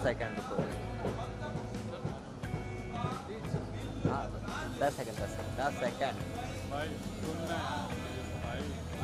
Second रुको। हाँ 10 second 10 second. भाई सुनना भाई।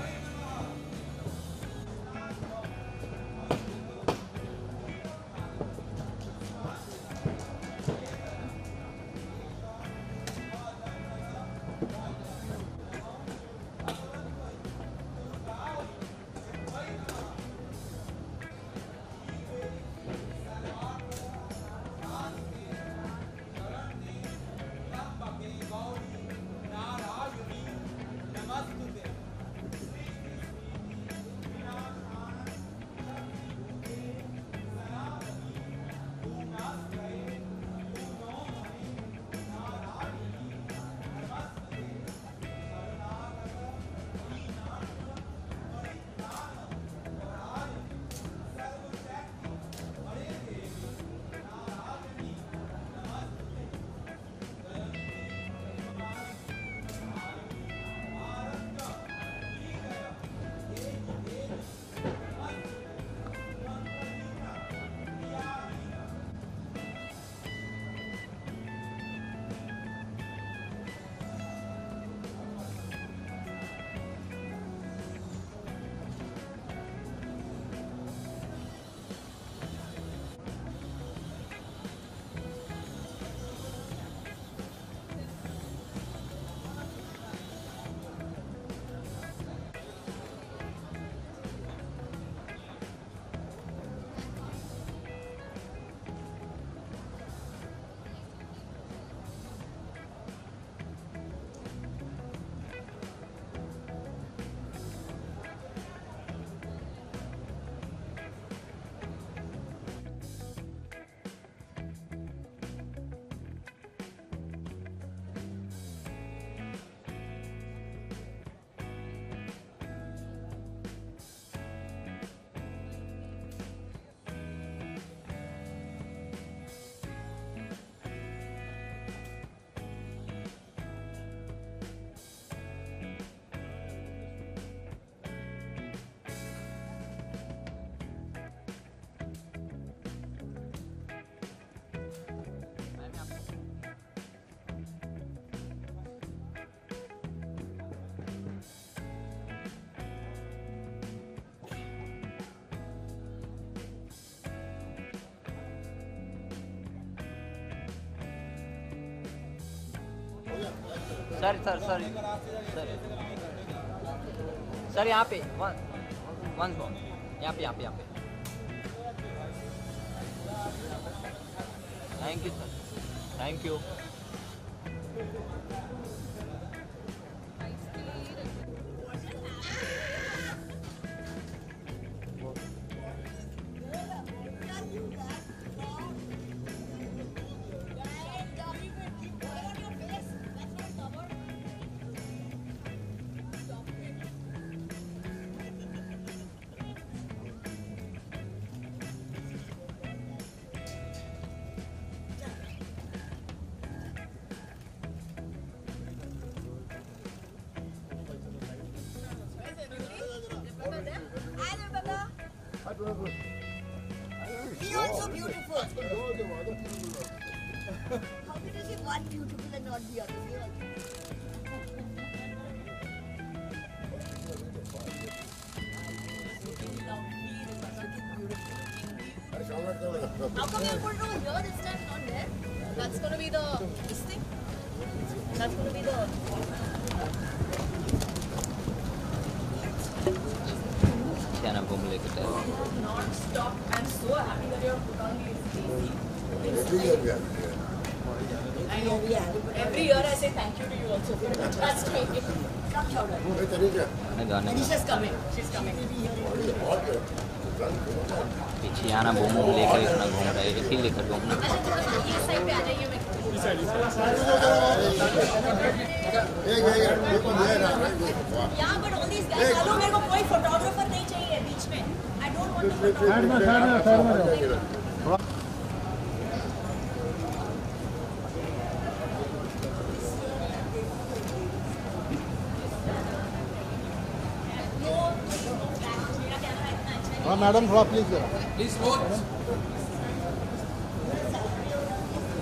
सर यहाँ पे वन यहाँ पे thank you sir, thank you. He also beautiful. How can you say one beautiful and not the other? How come you put it over here this time, not there? That's going to be this thing? That's going to be the... Non-stop. I'm so happy that you have put on these Every year we have. I know. Every year I say thank you to you also for trust me. Stop shouting. Hey, Tanisha. Tanisha's coming. She's coming. पीछे आना boom लेकर इतना घूम रहा है, इसी लेकर घूमना। अच्छा ये साइड पे आ जाइए मैं। इस साइड यहाँ but all these guys, hello मेरे को कोई फोटोग्राफर नहीं चाहिए बीच में। I don't want to photographer. हाँ मैडम थोड़ा प्लीज प्लीज वोट।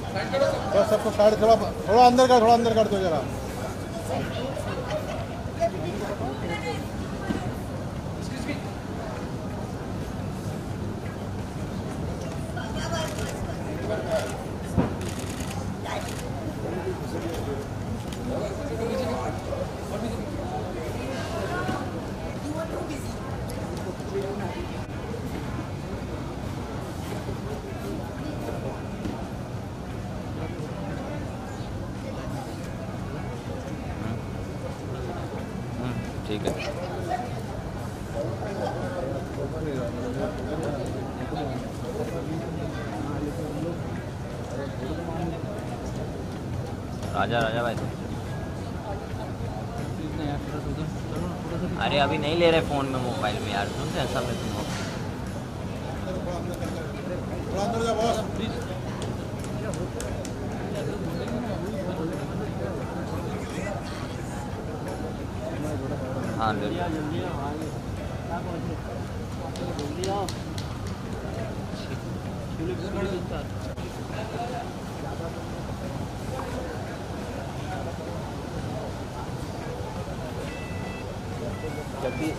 बस सबको साइड थोड़ा थोड़ा अंदर कर दो जरा। ठीक है। राजा भाई, अरे अभी नहीं ले रहे फ़ोन में, मोबाइल में यार, सुन ऐसा में तुम थोड़ा अंदर जा बॉस। हाँ ले जल्दी।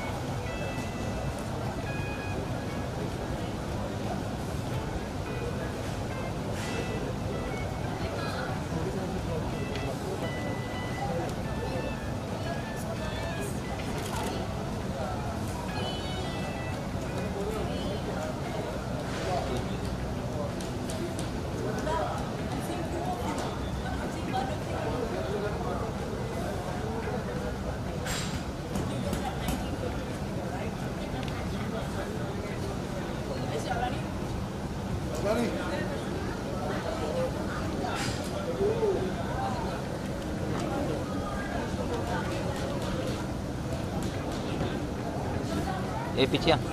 ए पीछे आ।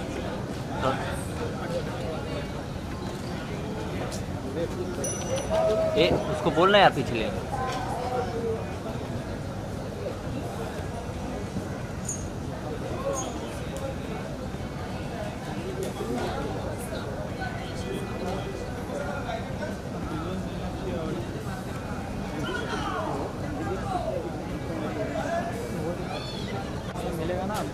ए उसको बोलना यार पीछे ले। मिलेगा ना।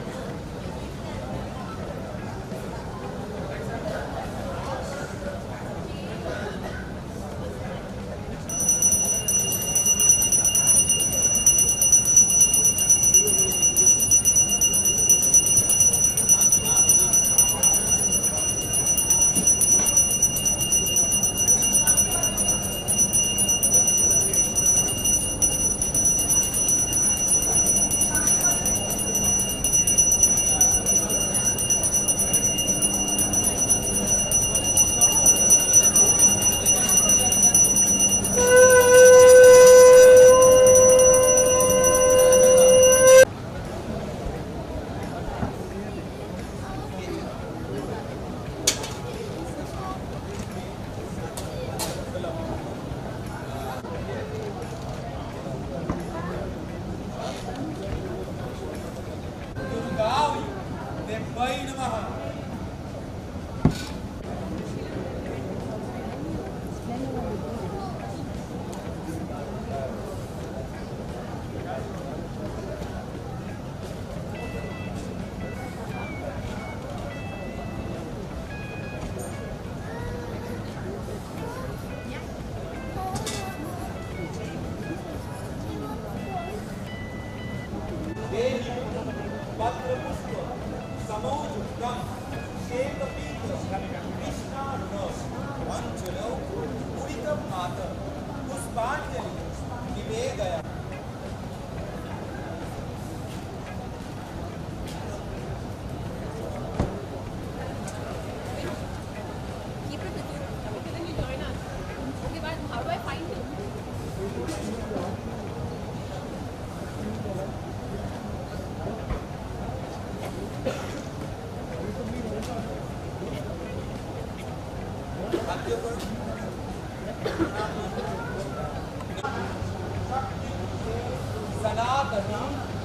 सनातनी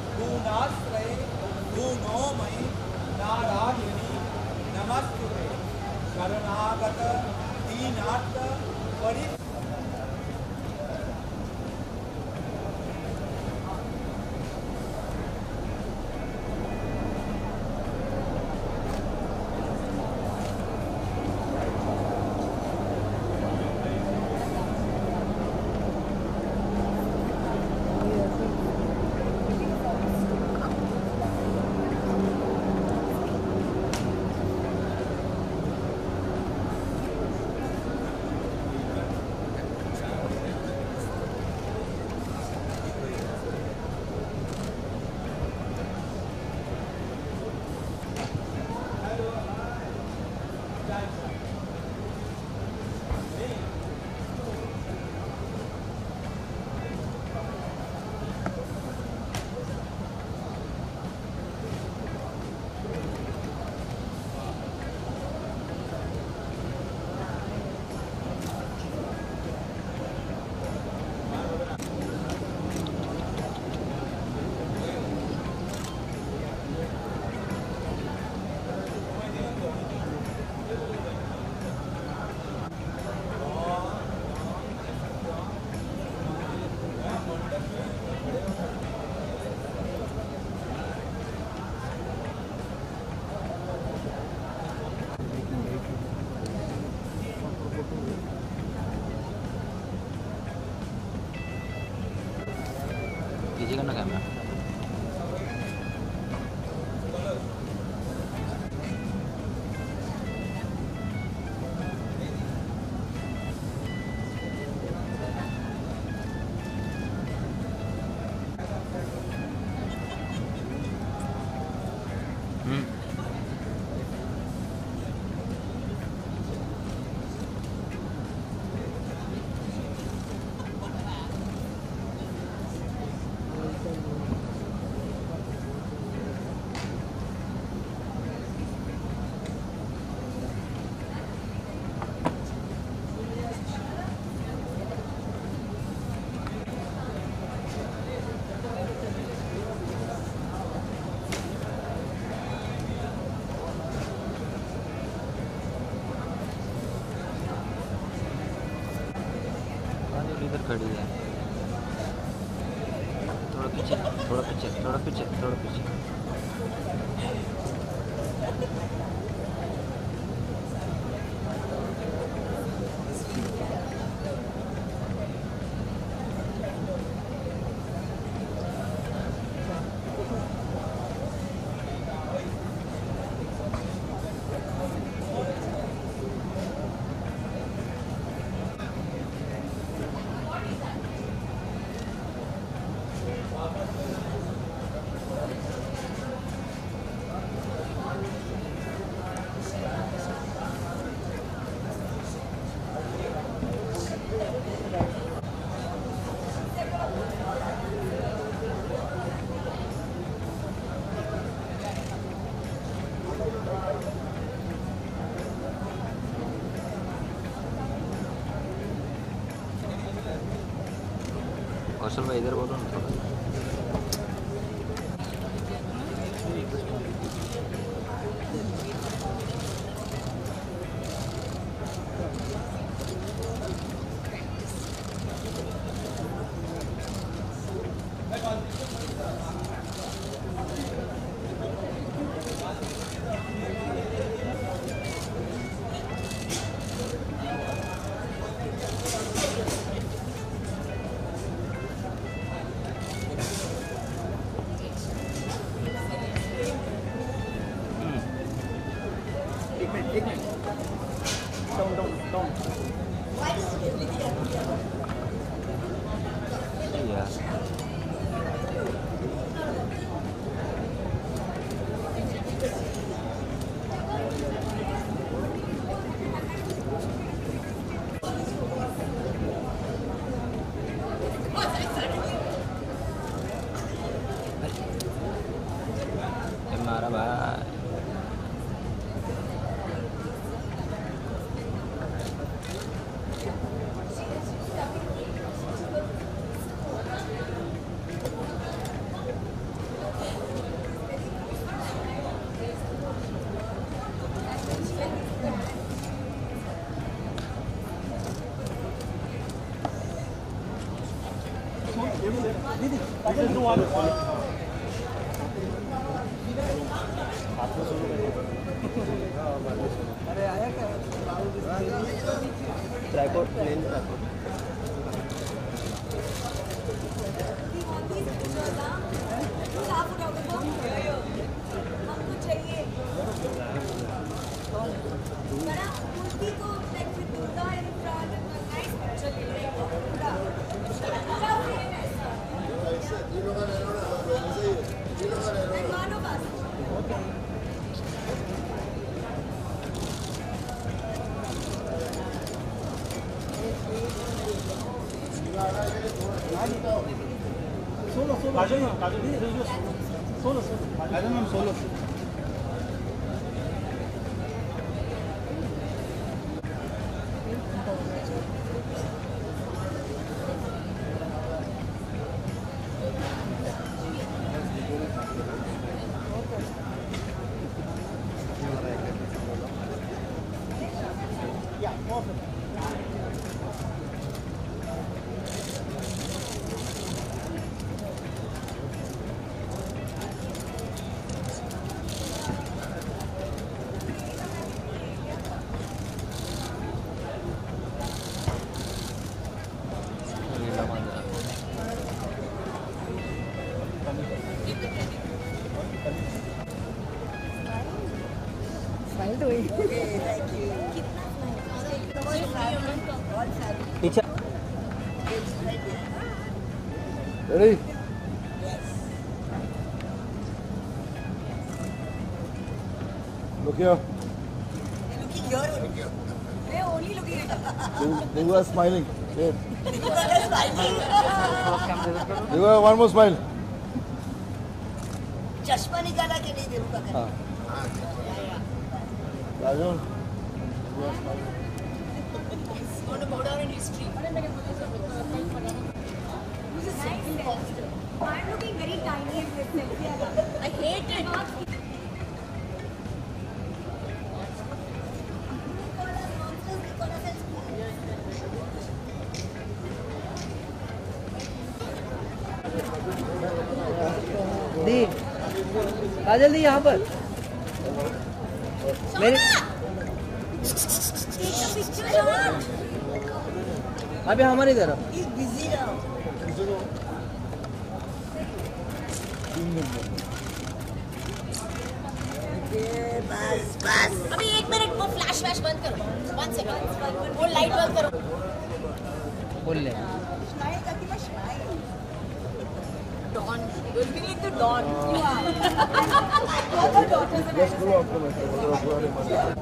गुणाश्रये गुणोमयी नारायणी नमस्ते शरणागत दीनार्थ परिश्रम पीछे करना कैमरा इधर खड़ी है थोड़ा पीछे थोड़ा पीछे थोड़ा पीछे थोड़ा पीछे कौशल भाई इधर बोलो ना थोड़ा हमारा भाई ट्राइपॉड लेन ट्राइपॉड हमको चाहिए बड़ा मूर्ति को like with Durga in front and nice picture ले रहे हो पूरा फ्रेम ऐसा मानो बस Kajal ma'am, Kajal solo Kajal ma'am solo. पीछे Ready? Look here. Looking here only. They're only looking at us. They were smiling. Wait. You guys are smiling. They were one more smile. चश्मा निकाला कि नहीं देखो का हाँ Kajol. going to go down in history. I'm looking very tiny in this selfie. I hate it. दी काजल दी यहाँ पर मेरे अभी हमारी तरफ He's busy now. बस बस अभी 1 मिनट वो फ्लैश वैश बंद करो 1 सेकंड वो लाइट बंद करो बोल ले स्माइल करती मैं smile don't you're looking like the dawn you are other daughters Just go after my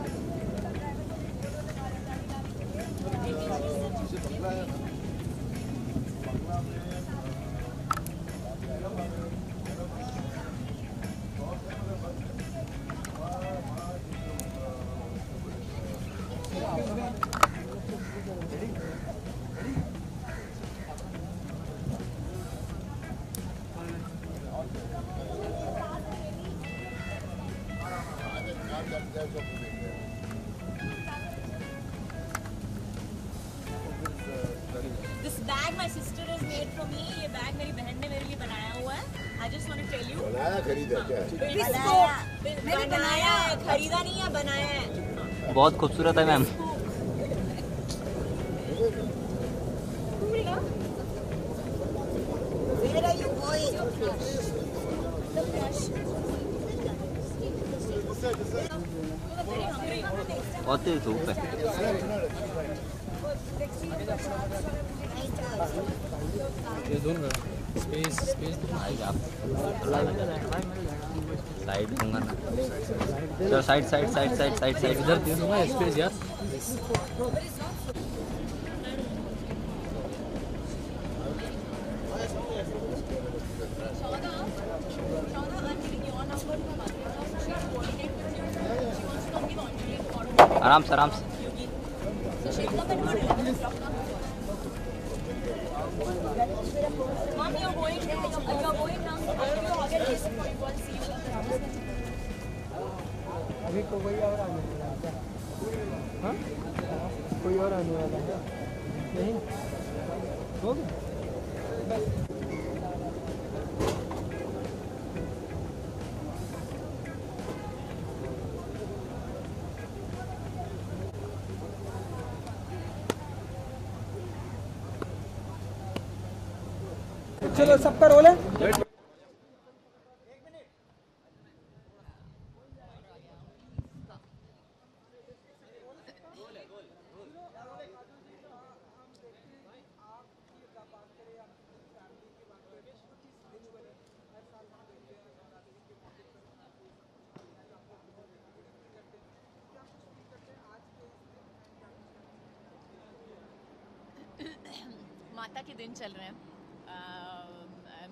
This bag my sister has made for me. ये बैग मेरी बहन ने मेरे लिए बनाया हुआ है. I just want to tell you. बनाया खरीदा क्या है? बनाया है, खरीदा नहीं है, बनाया है. बहुत खूबसूरत है ma'am. Where are you going? The brush. बहुत तेज धूप है। ये दोनों स्पेस आएगा आप साइड दूंगा ना चलो साइड इधर दे दूंगा स्पेस यार आराम से आराम से Mom, you're going now. अभी कोई और आने वाला है हाँ कोई और आने वाला है नहीं हो गया चलो सबका रोल है माता के दिन चल रहे हैं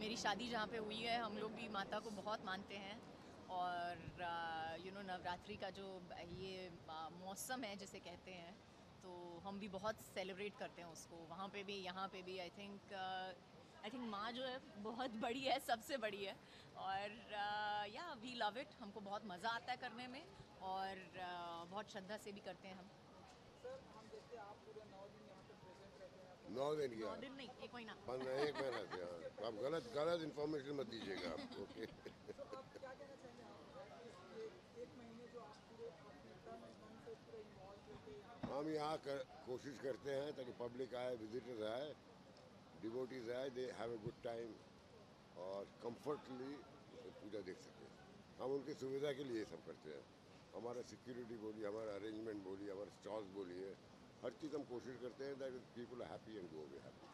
मेरी शादी जहाँ पे हुई है हम लोग भी माता को बहुत मानते हैं और नवरात्रि का जो ये मौसम है जिसे कहते हैं तो हम भी बहुत सेलिब्रेट करते हैं उसको, वहाँ पे भी यहाँ पे भी। आई थिंक माँ जो है बहुत बड़ी है, सबसे बड़ी है और या वी लव इट, हमको बहुत मज़ा आता है करने में और बहुत श्रद्धा से भी करते हैं हम। सर हम देखते हैं आप पूरे 9 दिन यहाँ पे प्रेजेंट रहते हैं। 9 दिन क्या? 9 दिन नहीं, 1 महीना। 1 महीना से, हाँ। तो आप गलत इन्फॉर्मेशन मत दीजिएगा आप, ओके? तो आप क्या कहना चाहेंगे आप एक महीने जो आप पूरे से पूरे इन्वॉल्व रहते हैं? हम यहाँ कोशिश करते हैं ताकि पब्लिक आए, विजिटर्स आए, डिवोटीज आए, they have a good time और कंफर्टली पूजा देख सकें। हम उनकी सुविधा के लिए सब करते हैं। हमारा सिक्योरिटी बोलिए, हमारा अरेंजमेंट बोलिए, हमारे स्टॉल्स बोलिए, हर चीज़ हम कोशिश करते हैं that people are happy and go away happy.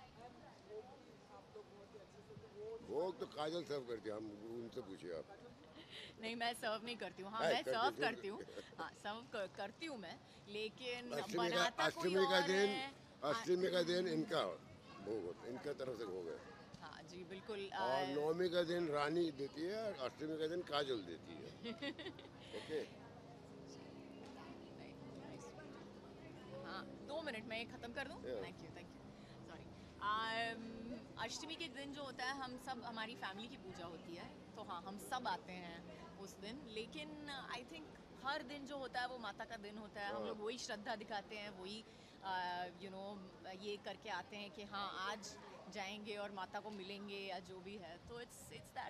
भोग तो काजल सर्व करती है, हम उनसे पूछिए आप। नहीं, मैं सर्व नहीं करती हूँ। हाँ, मैं सर्व करती हूँ, हाँ सर्व करती हूँ मैं, लेकिन बनाता कोई और है। अष्टमी का दिन इनका भोग होता है, इनका तरफ से भोग है। हाँ जी बिल्कुल। और नवमी का दिन रानी देती है और अष्टमी का दिन काजल देती है। ओके हाँ, 2 मिनट में ख़त्म कर दूँ। Thank you sorry. अष्टमी के दिन जो होता है हम सब, हमारी फैमिली की पूजा होती है तो हाँ हम सब आते हैं उस दिन, लेकिन आई थिंक हर दिन जो होता है वो माता का दिन होता है। हम लोग वही श्रद्धा दिखाते हैं, वही ये करके आते हैं कि हाँ आज जाएंगे और माता को मिलेंगे या जो भी है, तो इट्स दैट।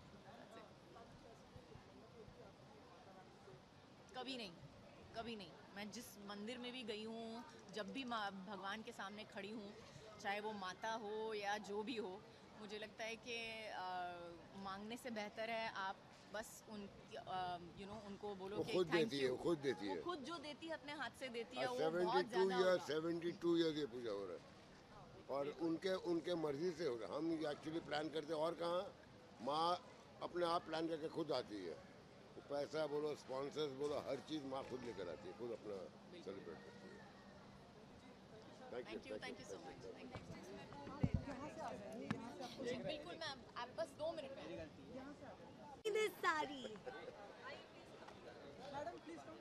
कभी नहीं। मैं जिस मंदिर में भी गई हूँ, जब भी भगवान के सामने खड़ी हूँ, चाहे वो माता हो या जो भी हो, मुझे लगता है कि मांगने से बेहतर है आप बस उनको बोलो कि थैंक यू। वो खुद देती है, वो खुद जो देती है अपने हाथ से देती है, वो बहुत ज़्यादा। 72 ईयर्स ये पूजा हो रहा है और उनके मर्जी से हो रहा है। हम एक्चुअली प्लान करते हैं और कहाँ, माँ अपने आप प्लान करके खुद आती है। तो पैसा बोलो, स्पॉन्सर्स बोलो, हर चीज़ माँ खुद लेकर आती है, खुद अपना सेलिब्रेट करती है। Thank you so much. जी बिल्कुल मैम, आप बस 2 मिनट में। This saree. Madam please come.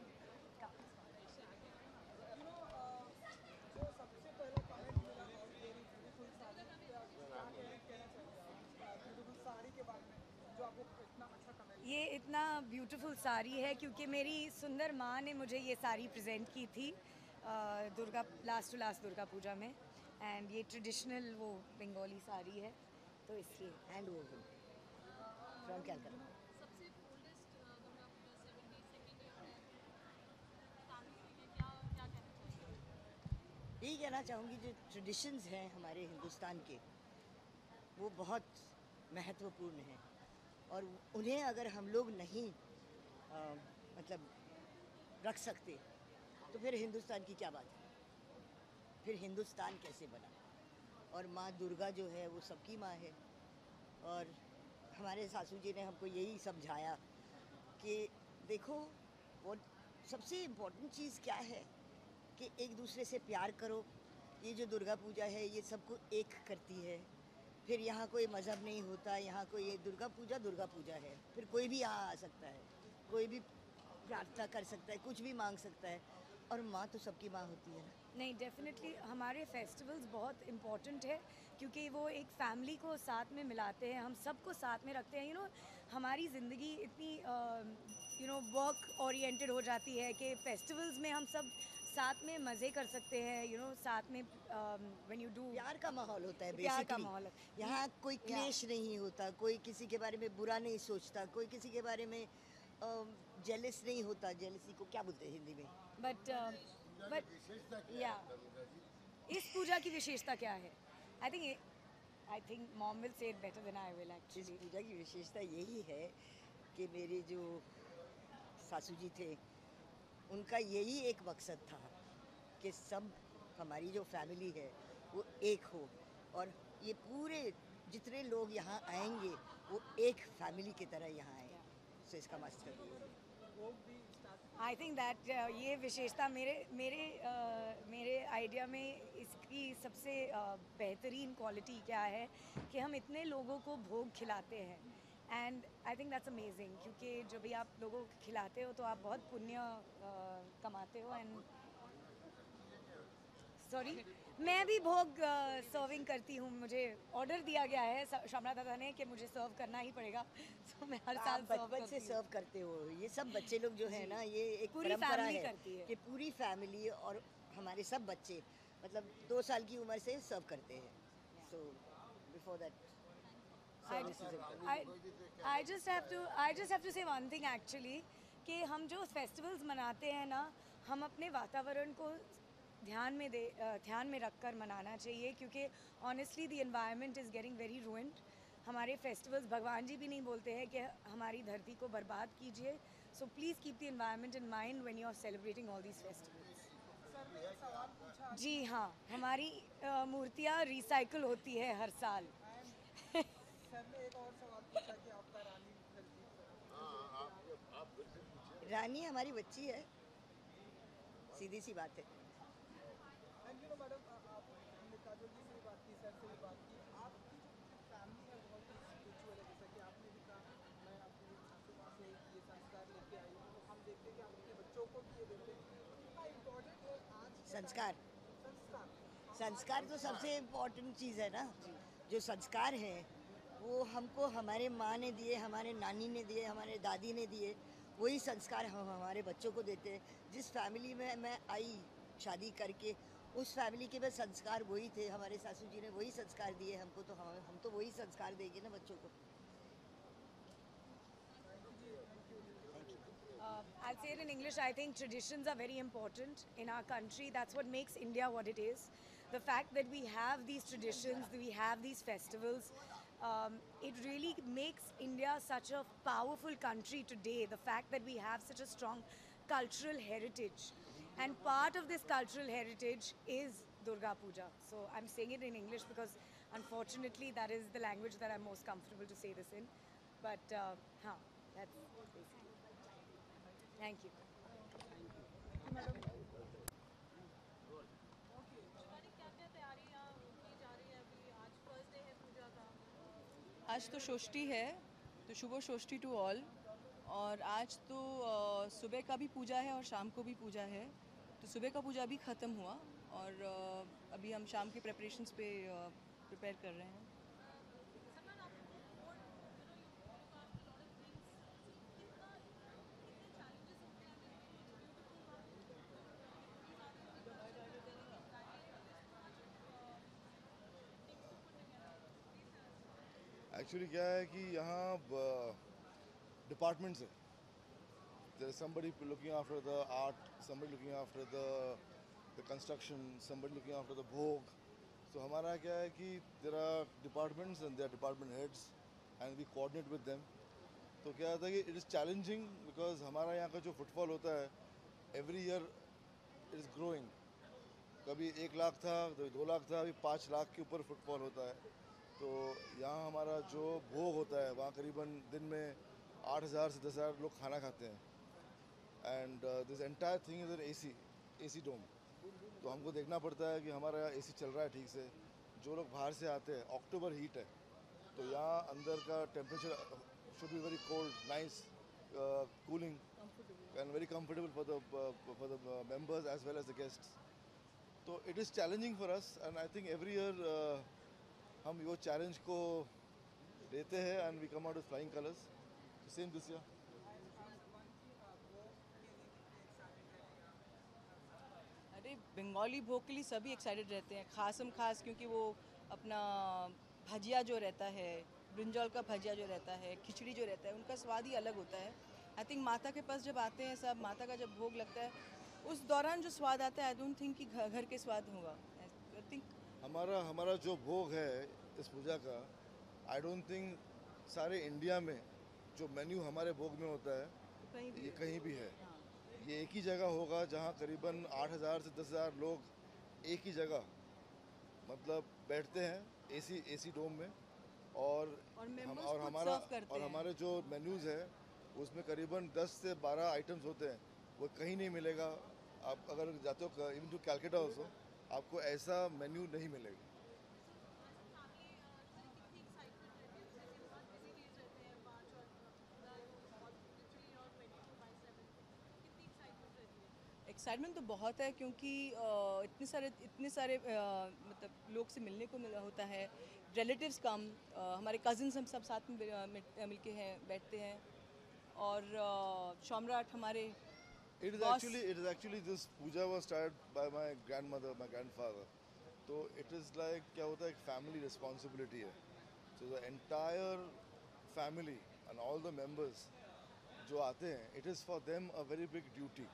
जो सबसे पहला कमेंट मिला और वेरी ब्यूटीफुल साड़ी, कहना चाहिए ब्यूटीफुल साड़ी के बारे में जो आपको इतना अच्छा कमेंट? ये इतना ब्यूटीफुल साड़ी है क्योंकि मेरी सुंदर माँ ने मुझे ये साड़ी प्रेजेंट की थी last to last Durga Puja में, एंड ये ट्रेडिशनल वो बंगाली साड़ी है, तो इसलिए हैंड वोवन फ्रॉम कैलकाटा। सबसे oldest Durga Puja 72nd year है, क्या कहना चाहिए? यही कहना चाहूँगी, जो ट्रेडिशंस हैं हमारे हिंदुस्तान के वो बहुत महत्वपूर्ण हैं और उन्हें अगर हम लोग नहीं मतलब रख सकते तो फिर हिंदुस्तान की क्या बात है, फिर हिंदुस्तान कैसे बना। और माँ दुर्गा जो है वो सबकी माँ है और हमारे सासू जी ने हमको यही समझाया कि देखो वो सबसे इम्पोर्टेंट चीज़ क्या है कि एक दूसरे से प्यार करो। ये जो दुर्गा पूजा है ये सबको एक करती है, फिर यहाँ कोई मज़हब नहीं होता, यहाँ कोई ये दुर्गा पूजा है, फिर कोई भी यहाँ आ सकता है, कोई भी प्रार्थना कर सकता है, कुछ भी मांग सकता है और माँ तो सबकी माँ होती है ना। नहीं, डेफिनेटली हमारे फेस्टिवल्स बहुत इम्पॉर्टेंट है क्योंकि वो एक फैमिली को साथ में मिलाते हैं, हम सबको साथ में रखते हैं। हमारी ज़िंदगी इतनी वर्क ओरिएंटेड हो जाती है कि फेस्टिवल्स में हम सब साथ में मज़े कर सकते हैं, साथ में व्हेन यू डू। प्यार का माहौल होता है, प्यार का माहौल है। यहाँ कोई क्लेश नहीं होता, कोई किसी के बारे में बुरा नहीं सोचता, कोई किसी के बारे में जेलस नहीं होता। जेलसी को क्या बोलते हैं हिंदी में? बट या इस पूजा की विशेषता क्या है? I think mom will say it better than I will actually. इस पूजा की विशेषता यही है कि मेरे जो सासू जी थे उनका यही एक मकसद था कि सब हमारी जो फैमिली है वो एक हो और ये पूरे जितने लोग यहाँ आएंगे वो एक फैमिली की तरह यहाँ आए। तो इसका मकसद वो भी स्टार्ट आई थिंक दैट ये विशेषता मेरे आइडिया में इसकी सबसे बेहतरीन क्वालिटी क्या है कि हम इतने लोगों को भोग खिलाते हैं and I think that's amazing क्योंकि जब भी आप लोगों को खिलाते हो तो आप बहुत पुण्य कमाते हो एंड सॉरी मैं भी भोग सर्विंग करती हूँ मुझे ऑर्डर दिया गया है शामला दादा ने कि मुझे सर्व करना ही पड़ेगा तो मैं हर साल बचपन से सर्व करते हो ये सब बच्चे लोग जो है ना ये एक पूरी परंपरा फैमिली है करती है कि पूरी फैमिली और हमारे सब बच्चे मतलब 2 साल की उम्र से सर्व करते हैं so before that I just have to say one thing actually कि हम जो फेस्टिवल्स मनाते हैं ना हम अपने वातावरण को ध्यान में रखकर मनाना चाहिए क्योंकि honestly the environment is getting very ruined हमारे फेस्टिवल्स भगवान जी भी नहीं बोलते हैं कि हमारी धरती को बर्बाद कीजिए so please keep the environment in mind when you are celebrating all these festivals sir ने एक सवाल पूछा जी हाँ हमारी मूर्तियाँ रिसाइकिल होती है हर साल सर ने एक और सवाल पूछा कि आपका रानी मुखर्जी रानी हमारी बच्ची है सीधी सी बात है एंड यू नो मैडम हमने काजोल जी से भी बात की सर से भी बात की आपकी जो फैमिली है बहुत ही स्पिरिचुअल है जैसा कि आपने भी कहा मैं अपने आशीर्वाद से ये संस्कार लेके आई हूँ तो हम देखते हैं कि आप अपने बच्चों को भी ये देते हैं कितना इम्पोर्टेंट है आज संस्कार तो सबसे इम्पोर्टेंट चीज़ है ना जो संस्कार है वो हमको हमारे माँ ने दिए हमारे नानी ने दिए हमारे दादी ने दिए वही संस्कार हम हमारे बच्चों को देते हैं जिस फैमिली में मैं आई शादी करके उस फैमिली के में संस्कार वही थे हमारे सासू जी ने वही संस्कार दिए हमको तो हम तो वही संस्कार देंगे ना बच्चों को I'll say it in English. I think traditions are very important in our country. That's what makes India what it is. The fact that we have these traditions, that we have these festivals, it really makes India such a powerful country today. The fact that we have such a strong cultural heritage. And part of this cultural heritage is Durga Puja. So I'm saying it in English because unfortunately that is the language that I'm most comfortable to say this in. But that's basically. Thank you. Shivani क्या क्या तैयारियां की जा रही है अभी आज first day है पूजा का आज तो षष्ठी है तो शुभ षष्ठी टू ऑल और आज तो सुबह का भी पूजा है और शाम को भी पूजा है तो सुबह का पूजा अभी ख़त्म हुआ और अभी हम शाम के प्रिपरेशंस पे प्रिपेयर कर रहे हैं एक्चुअली क्या है कि यहाँ डिपार्टमेंट्स है there is somebody looking after the art, somebody looking after the construction, somebody looking after the bhog. So हमारा क्या है कि there are departments and there are department heads and we coordinate with them. तो क्या होता है कि it is challenging because हमारा यहाँ का जो फुटफॉल होता है every year it is growing. कभी 1 लाख था, कभी 2 लाख था, अभी 5 लाख के ऊपर फुटफॉल होता है. तो यहाँ हमारा जो भोग होता है वहाँ करीबन दिन में 8,000 से 10,000 लोग खाना खाते हैं and this entire thing is an AC dome तो हमको देखना पड़ता है कि हमारा यहाँ एसी चल रहा है ठीक से जो लोग बाहर से आते हैं अक्टूबर हीट है तो यहाँ अंदर का temperature should be very cold nice cooling and very comfortable for the members as well as the guests तो it is challenging for us and I think every year हम वो चैलेंज को लेते हैं and we come out with flying colours same this year अरे बंगाली भोग के लिए सभी एक्साइटेड रहते हैं खास क्योंकि वो अपना भजिया जो रहता है ब्रिंजॉल का भजिया जो रहता है खिचड़ी जो रहता है उनका स्वाद ही अलग होता है आई थिंक माता के पास जब आते हैं सब माता का जब भोग लगता है उस दौरान जो स्वाद आता है आई डोंट थिंक कि घर के स्वाद होगा आई थिंक हमारा जो भोग है इस पूजा का आई डोंट थिंक सारे इंडिया में जो मेन्यू हमारे भोग में होता है ये कहीं भी है ये एक ही जगह होगा जहाँ करीबन 8,000 से 10,000 लोग एक ही जगह मतलब बैठते हैं एसी डोम में और हमारे जो मेन्यूज़ है उसमें करीबन 10 से 12 आइटम्स होते हैं वो कहीं नहीं मिलेगा। आप अगर जाते हो इवन टू कैलकाटा ऑल्सो, आपको ऐसा मेन्यू नहीं मिलेगा। एक्साइटमेंट तो बहुत है क्योंकि इतने सारे मतलब लोग से मिलने को मिला होता है, रिलेटिव्स कम, हमारे कज़न्स हम सब साथ में मिलके हैं बैठते हैं और सम्राट हमारे It is actually this puja was started by my grandmother, my grandfather. So it is like क्या होता है, एक family responsibility है. So the entire family and all the members जो आते हैं, it is for them a very big duty.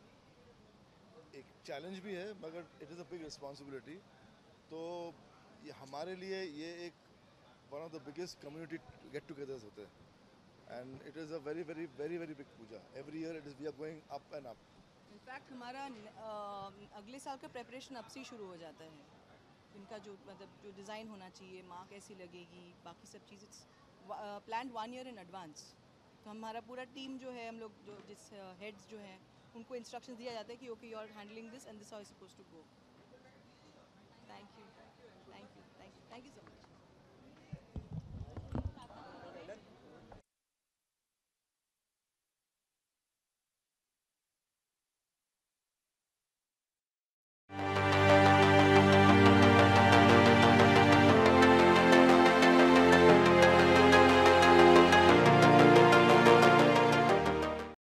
एक challenge भी है मगर it is a big responsibility. तो ये हमारे लिए ये एक one of the biggest community get togethers होते हैं and it is a very very very very big puja. Every year it is we are going up and up. In fact हमारा अगले साल का प्रेपरेशन अब से ही शुरू हो जाता है। इनका जो मतलब जो डिज़ाइन होना चाहिए, माँ कैसी लगेगी, बाकी सब चीज़ें प्लान 1 ईयर इन एडवांस। तो हमारा पूरा टीम जो है, हम लोग जो जिस हेड्स जो हैं उनको इंस्ट्रक्शंस दिया जाता है कि okay you are handling this and this how is suppose to go. Thank you so much.